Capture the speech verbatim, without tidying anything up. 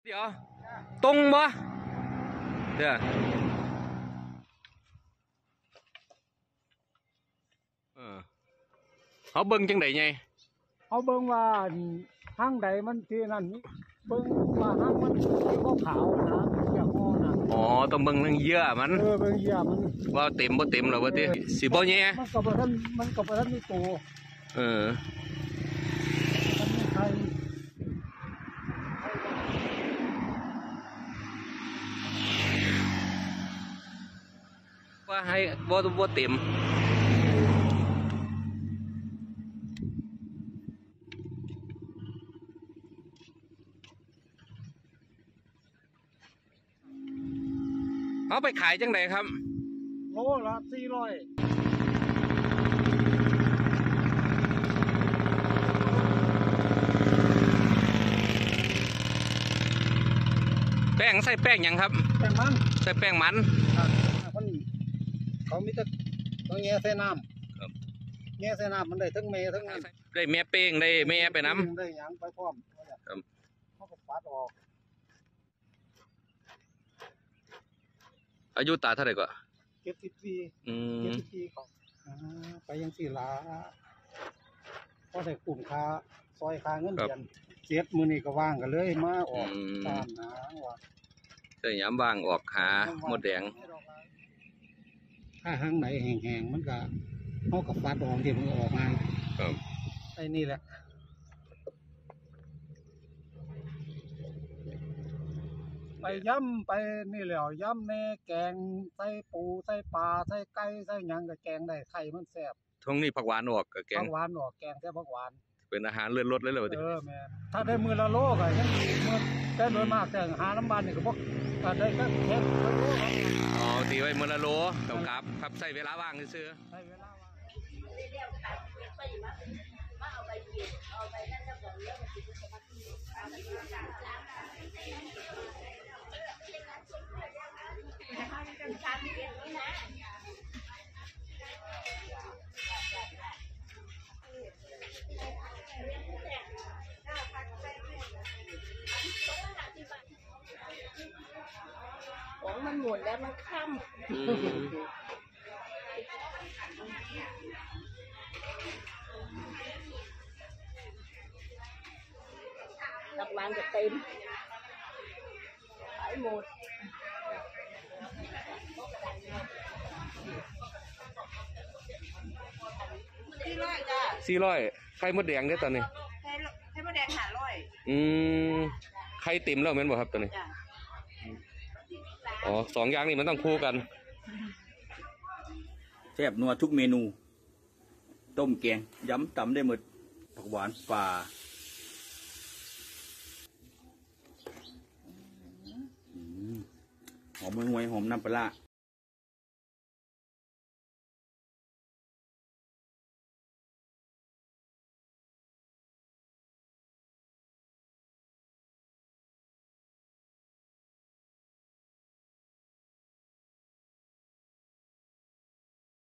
เดี๋ยวตรงบ่เดี๋ยวเออเขาเบิ่งจังไดไงเขาเบิ่งว่าห้างใดมันที่นั่นเบิ่งว่าห้างมันที่ขาวๆนะเกี่ยวข้อนะอ๋อต้องเบิ่งเรื่องเยื่อมันเออเบิ่งเยื่อมันว่าเต็มบ่เต็มหรอวะที่สิบ่แย่มันก็บ่ทันมันก็บ่ทันมีโตเออมันมีไข่ว่าให้บ่บ่เต็มเอาไปขายจังไหนครับโลละสี่ร้อยแป้งใส่แป้งยังครับแป้งมันใส่แป้งมันมันเขามีแต่ต้องแง่ใส่น้ำแง่ใส่น้ำมันได้ทั้งเมย์ทั้งได้แม่เป้งได้แม่ไปน้ำได้หยังไปพร้อมเขาก็ปัดออกอายุตาเท่าไหร่ก็เก็บสิบสี่อืมเก็บสิบสี่เขาไปยังสี่ล้าพอได้กลุ่มค้าซอยค้าเงินเดือนเจ็ดมือนี่ก็ว่างกันเลยมาออกตามนะว่าใส่ย้ำบางออกหาหมดแดงถ้าห้างไหนแห้งๆมันก็เขากับปัดออกที่มันออกมาไอ้นี่แหละไปย่ำไปนี่แหละย่ำในแกงใส่ปูใส่ปลาใส่ไก่ใส่หยังกับแกงได้ไข่มันแซ่บท้องนี้ผักหวานออกกับแกงผักหวานออกแกงแซ่บผักหวานเป็นอาหารเลื่อนรถเลยเลยเออแม่ถ้าได้มือละโลก็ยังมือแต่โดยมากแต่หาน้ำมันนี่ก็พวกได้ก็แค่มือละโลอ๋อตีไว้มือละโลครับครับใส่เวลาว่างซื้อใส่เวลาว่างของมันหมดแล้วมันค่ำดักวานจะเต็มขายหมดสี่ร้อยจ้ะสี่ร้อยไข่มดแดงได้ตอนนี้ไข่ไข่มดแดงหาร้อยอืมไข่ติ่มแล้วแม่นบ่ครับตอนนี้อ๋อสองอย่างนี้มันต้องคู่กันแซ่บนัวทุกเมนูต้มแกงย้ำตำได้หมดผักหวานป่าหอมห่วยหอมน้ำปลา